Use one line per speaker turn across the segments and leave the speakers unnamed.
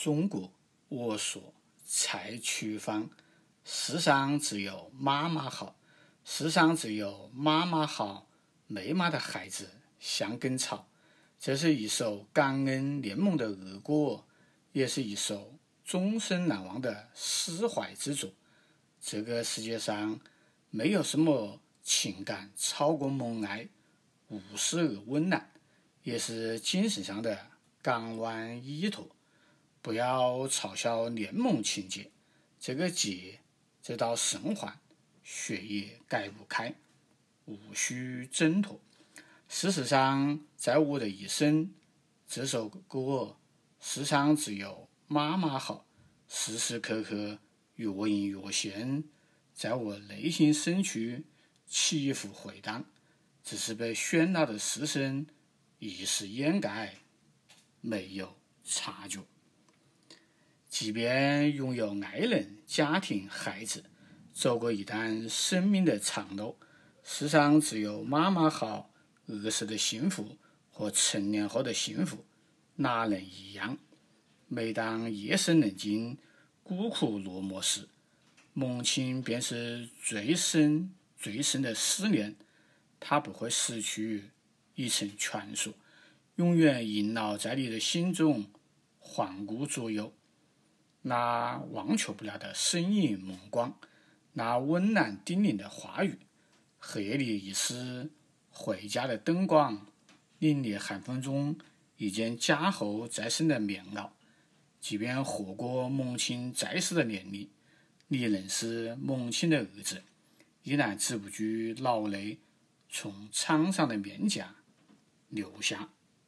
中国我所采取方，世上只有妈妈好，世上只有妈妈好，没妈的孩子像根草。这是一首感恩联盟的恶歌，也是一首终身难忘的释怀之作。这个世界上没有什么情感超过母爱，无私而温暖，也是精神上的港湾依托。不要嘲笑联盟情节，这个结，这道神环，血也解不开，无需挣脱。事实上，在我的一生，这首歌世上只有妈妈好，时时刻刻若隐若现，在我内心深处起伏回荡，只是被喧闹的世声一时掩盖，没有察觉。即便拥有爱人、家庭、孩子，走过一段生命的长路，世上只有妈妈好，儿时的幸福和成年后的幸福哪能一样？每当夜深人静、孤苦落寞时，母亲便是最深的思念。她不会失去已成传说，永远萦绕在你的心中，环顾左右。那忘却不了的身影目光，那温暖叮咛的话语，黑夜里一丝回家的灯光，凛冽寒风中一件加厚再生的棉袄。即便活过母亲在世的年龄，你仍是母亲的儿子，依然止不住老泪从沧桑的面颊流下。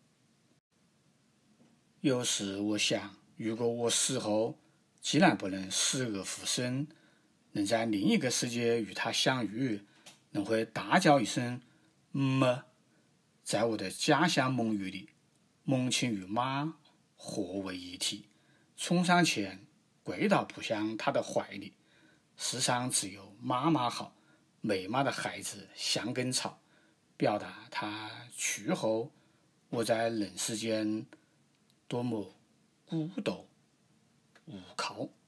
有时我想，如果我死后既然不能死而复生，能在另一个世界与他相遇，能会大叫一声么。在我的家乡蒙语里，母亲与妈合为一体，冲上前跪倒扑向他的怀里。世上只有妈妈好，没妈的孩子像根草，表达他去后我在人世间多么孤独无靠。